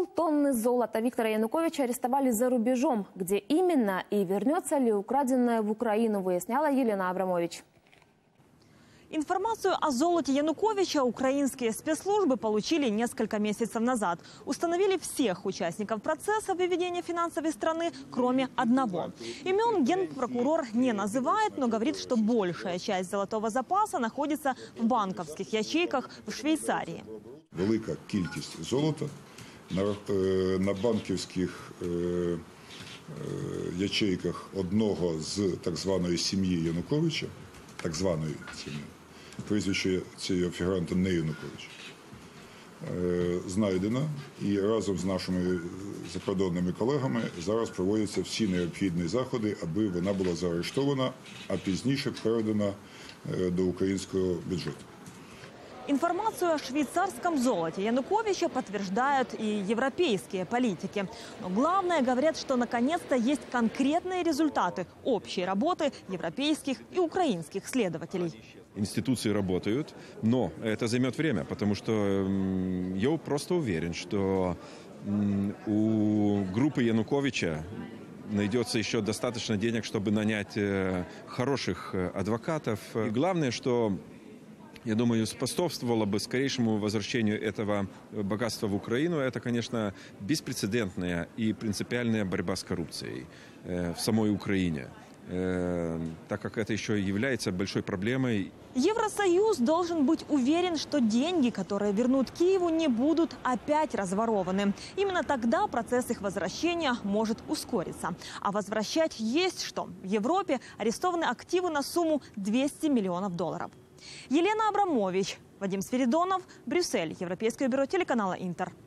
Полтонны золота Виктора Януковича арестовали за рубежом. Где именно и вернется ли украденное в Украину, выясняла Елена Абрамович. Информацию о золоте Януковича украинские спецслужбы получили несколько месяцев назад. Установили всех участников процесса выведения финансов из страны, кроме одного. Имен генпрокурор не называет, но говорит, что большая часть золотого запаса находится в банковских ячейках в Швейцарии. Велика кількість золота на банківських ячейках одного з так званої сім'ї Януковича, так званої сім'ї, прізвище цього фігуранта не Янукович, знайдено, і разом з нашими закордонними колегами зараз проводяться всі необхідні заходи, аби вона була заарештована, а пізніше передана до українського бюджету. Информацию о швейцарском золоте Януковича подтверждают и европейские политики. Но главное, говорят, что наконец-то есть конкретные результаты общей работы европейских и украинских следователей. Институции работают, но это займет время, потому что я просто уверен, что у группы Януковича найдется еще достаточно денег, чтобы нанять хороших адвокатов. И главное, что, я думаю, способствовало бы скорейшему возвращению этого богатства в Украину. Это, конечно, беспрецедентная и принципиальная борьба с коррупцией в самой Украине, так как это еще является большой проблемой. Евросоюз должен быть уверен, что деньги, которые вернут Киеву, не будут опять разворованы. Именно тогда процесс их возвращения может ускориться. А возвращать есть что. В Европе арестованы активы на сумму $200 миллионов. Елена Абрамович, Вадим Свиридонов, Брюссель, Европейское бюро телеканала «Интер».